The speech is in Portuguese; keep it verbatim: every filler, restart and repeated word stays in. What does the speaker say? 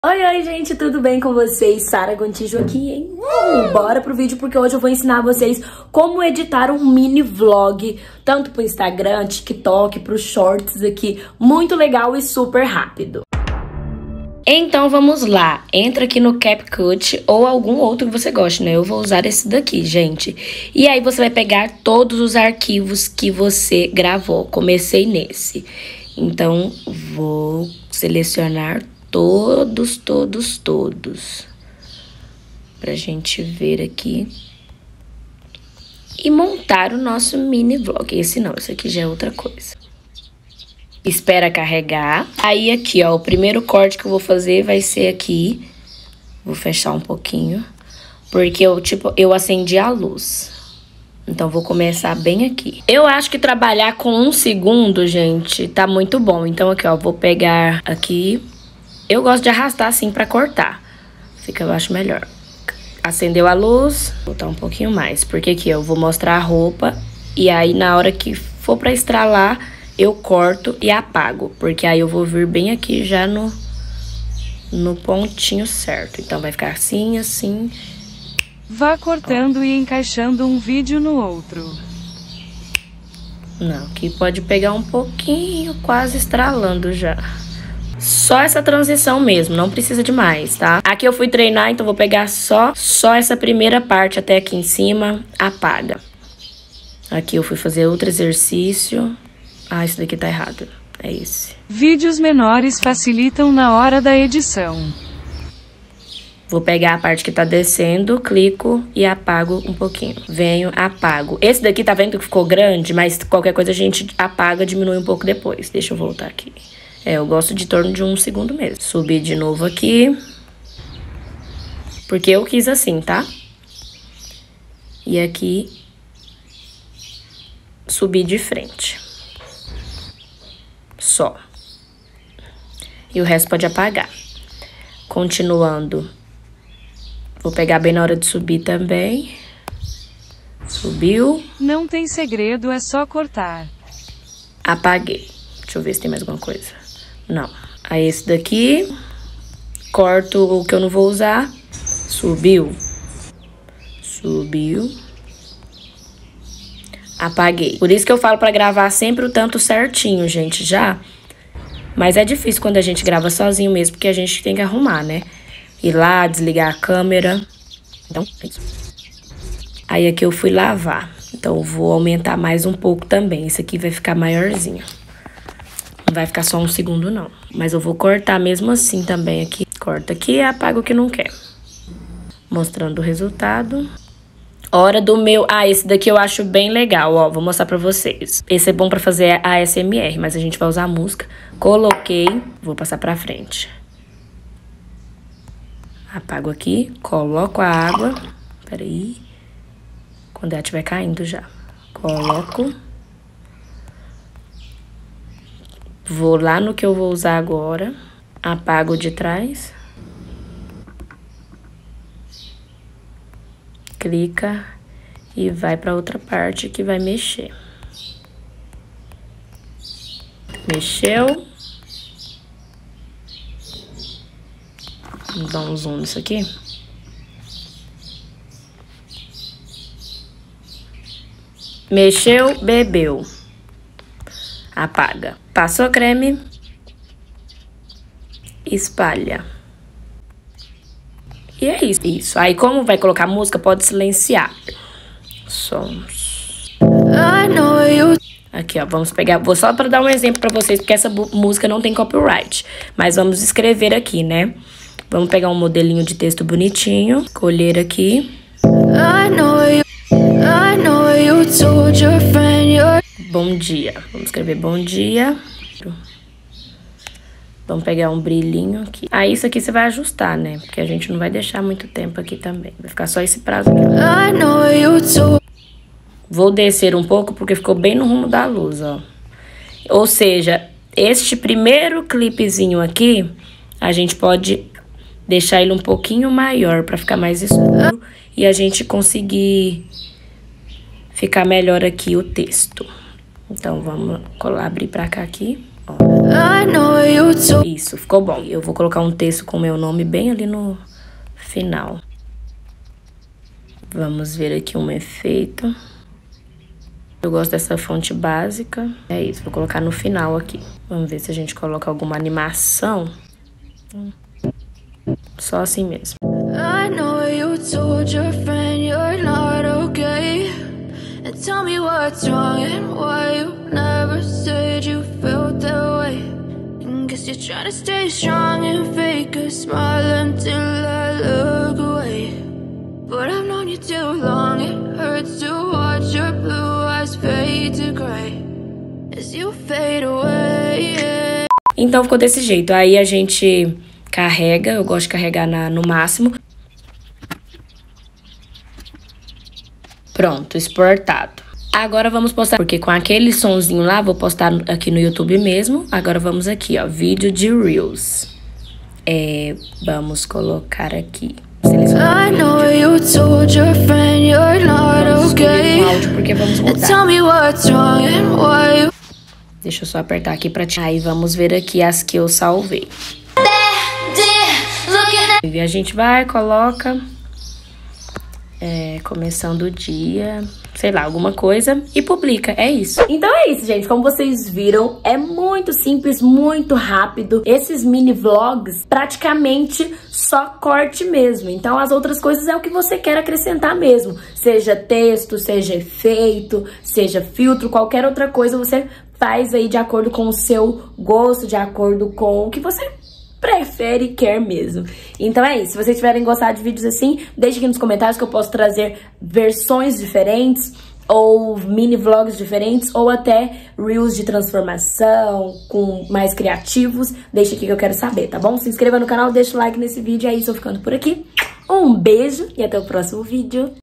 Oi, oi, gente, tudo bem com vocês? Sara Gontijo aqui, hein? Uh, bora pro vídeo porque hoje eu vou ensinar vocês como editar um mini vlog, tanto pro Instagram, TikTok, pros shorts aqui. Muito legal e super rápido. Então vamos lá, entra aqui no CapCut ou algum outro que você goste, né? Eu vou usar esse daqui, gente. E aí você vai pegar todos os arquivos que você gravou. Comecei nesse. Então vou selecionar todos, todos, todos. Pra gente ver aqui. E montar o nosso mini vlog. Esse não, esse aqui já é outra coisa. Espera carregar. Aí aqui, ó, o primeiro corte que eu vou fazer vai ser aqui. Vou fechar um pouquinho. Porque eu, tipo, eu acendi a luz. Então, vou começar bem aqui. Eu acho que trabalhar com um segundo, gente, tá muito bom. Então, aqui, ó, vou pegar aqui. Eu gosto de arrastar assim pra cortar. Fica, eu acho, melhor. Acendeu a luz, vou botar um pouquinho mais. Porque aqui eu vou mostrar a roupa. E aí, na hora que for pra estralar, eu corto e apago. Porque aí eu vou vir bem aqui já no, no pontinho certo. Então, vai ficar assim, assim. Vá cortando Ó. e encaixando um vídeo no outro. Não, aqui pode pegar um pouquinho, quase estralando já. Só essa transição mesmo, não precisa de mais, tá? Aqui eu fui treinar, então vou pegar só, só essa primeira parte até aqui em cima, apaga. Aqui eu fui fazer outro exercício. Ah, esse daqui tá errado, é esse. Vídeos menores facilitam na hora da edição. Vou pegar a parte que tá descendo, clico e apago um pouquinho. Venho, apago. Esse daqui tá vendo que ficou grande, mas qualquer coisa a gente apaga, diminui um pouco depois. Deixa eu voltar aqui. É, eu gosto de torno de um segundo mesmo. Subir de novo aqui. Porque eu quis assim, tá? E aqui, subir de frente. Só. E o resto pode apagar. Continuando. Vou pegar bem na hora de subir também. Subiu. Não tem segredo, é só cortar. Apaguei. Deixa eu ver se tem mais alguma coisa. Não. Aí esse daqui, corto o que eu não vou usar. Subiu. Subiu. Apaguei. Por isso que eu falo pra gravar sempre o tanto certinho, gente, já. Mas é difícil quando a gente grava sozinho mesmo, porque a gente tem que arrumar, né? Ir lá, desligar a câmera. Então, é isso. Aí aqui eu fui lavar. Então, eu vou aumentar mais um pouco também. Esse aqui vai ficar maiorzinho. Não vai ficar só um segundo, não. Mas eu vou cortar mesmo assim também aqui. Corta aqui e apaga o que não quer. Mostrando o resultado. Hora do meu... Ah, esse daqui eu acho bem legal, ó. Vou mostrar pra vocês. Esse é bom pra fazer A S M R, mas a gente vai usar a música. Coloquei. Vou passar pra frente. Apago aqui. Coloco a água. Peraí. Quando ela estiver caindo já. Coloco. Vou lá no que eu vou usar agora. Apago de trás. Clica e vai para outra parte que vai mexer. Mexeu. Vamos dar um zoom nisso aqui. Mexeu, bebeu. Apaga. Passou creme. Espalha. E é isso. Isso. Aí, como vai colocar música, pode silenciar. Sons. Aqui, ó. Vamos pegar... Vou só para dar um exemplo para vocês, porque essa música não tem copyright. Mas vamos escrever aqui, né? Vamos pegar um modelinho de texto bonitinho. Escolher aqui. Bom dia. Vamos escrever bom dia. Vamos pegar um brilhinho aqui. Aí, isso aqui você vai ajustar, né? Porque a gente não vai deixar muito tempo aqui também. Vai ficar só esse prazo aqui. Vou descer um pouco, porque ficou bem no rumo da luz, ó. Ou seja, este primeiro clipezinho aqui, a gente pode deixar ele um pouquinho maior, pra ficar mais escuro. E a gente conseguir ficar melhor aqui o texto. Então, vamos colar, abrir pra cá aqui. Ó. Isso, ficou bom. Eu vou colocar um texto com o meu nome bem ali no final. Vamos ver aqui um efeito. Eu gosto dessa fonte básica. É isso, vou colocar no final aqui. Vamos ver se a gente coloca alguma animação. Só assim mesmo. I know you told your friend you're not okay. And tell me what's wrong and why you never said you felt that way. And guess you're trying to stay strong and fake a smile until I look away. But I've known you too long, it hurts to watch your blue eyes fade to gray as you fade away. Então ficou desse jeito. Aí a gente carrega, eu gosto de carregar na, no máximo. Pronto, exportado. Agora vamos postar, porque com aquele sonzinho lá, vou postar aqui no YouTube mesmo. Agora vamos aqui, ó, vídeo de Reels. É, vamos colocar aqui. Selecionar o vídeo. Vamos subir o áudio porque vamos mudar. Deixa eu só apertar aqui pra ti. Aí vamos ver aqui as que eu salvei. E a gente vai, coloca, é, começando o dia, sei lá, alguma coisa, e publica, é isso. Então é isso, gente, como vocês viram, é muito simples, muito rápido. Esses mini vlogs, praticamente só corte mesmo. Então as outras coisas é o que você quer acrescentar mesmo. Seja texto, seja efeito, seja filtro, qualquer outra coisa você faz aí de acordo com o seu gosto, de acordo com o que você prefere e quer mesmo. Então é isso. Se vocês tiverem gostado de vídeos assim, deixe aqui nos comentários que eu posso trazer versões diferentes, ou mini vlogs diferentes, ou até reels de transformação, com mais criativos. Deixa aqui que eu quero saber, tá bom? Se inscreva no canal, deixa o like nesse vídeo. É isso, eu ficando por aqui. Um beijo e até o próximo vídeo.